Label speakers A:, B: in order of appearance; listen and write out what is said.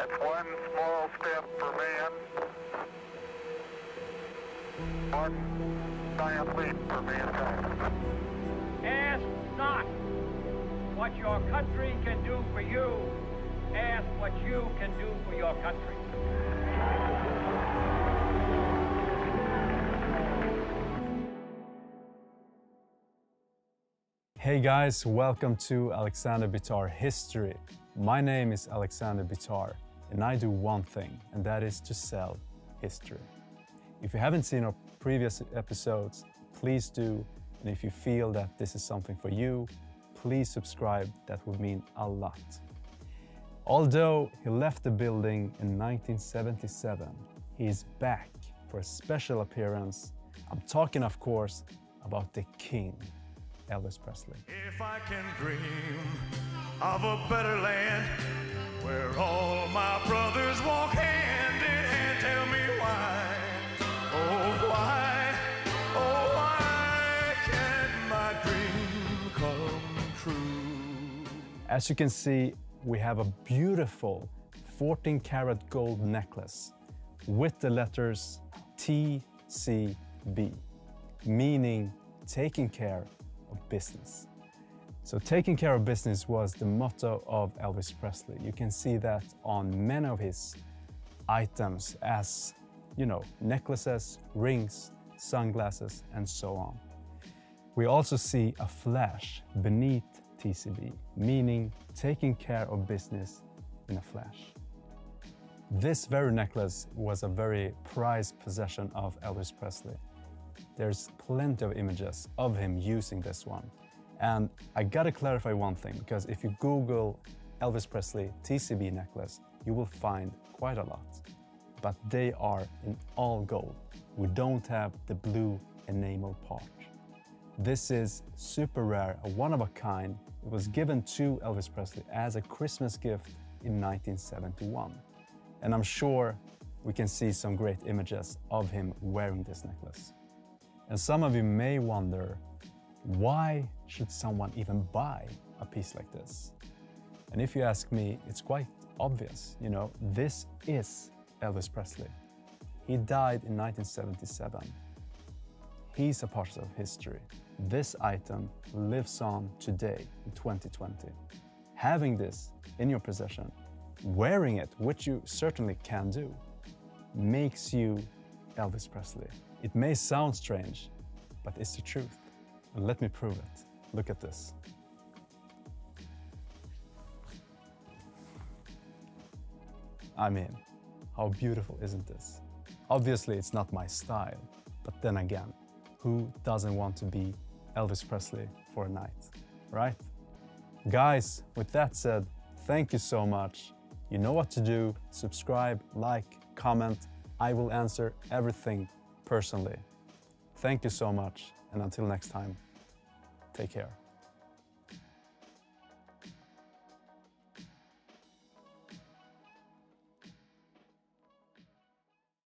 A: That's one small step for man, one giant leap for mankind.
B: Ask not what your country can do for you. Ask what you can do for your country.
C: Hey guys, welcome to Alexander Bitar History. My name is Alexander Bitar and I do one thing, and that is to sell history. If you haven't seen our previous episodes, please do. And if you feel that this is something for you, please subscribe. That would mean a lot. Although he left the building in 1977, he is back for a special appearance. I'm talking, of course, about the King, Elvis Presley.
D: If I can dream of a better land where all my brothers walk hand in hand, tell me why, oh why can't my dream come true?
C: As you can see, we have a beautiful 14-karat gold necklace with the letters TCB, meaning taking care of business. So taking care of business was the motto of Elvis Presley. You can see that on many of his items as, you know, necklaces, rings, sunglasses, and so on. We also see a flash beneath TCB, meaning taking care of business in a flash. This very necklace was a very prized possession of Elvis Presley. There's plenty of images of him using this one. And I gotta clarify one thing, because if you Google Elvis Presley TCB necklace, you will find quite a lot. But they are in all gold. We don't have the blue enamel part. This is super rare, a one of a kind. It was given to Elvis Presley as a Christmas gift in 1971. And I'm sure we can see some great images of him wearing this necklace. And some of you may wonder, why should someone even buy a piece like this? And if you ask me, it's quite obvious. You know, this is Elvis Presley. He died in 1977. He's a part of history. This item lives on today in 2020. Having this in your possession, wearing it, which you certainly can do, makes you Elvis Presley. It may sound strange, but it's the truth. And let me prove it. Look at this. I mean, how beautiful isn't this? Obviously, it's not my style, but then again, who doesn't want to be Elvis Presley for a night, right? Guys, with that said, thank you so much. You know what to do. Subscribe, like, comment. I will answer everything personally. Thank you so much, and until next time, take care.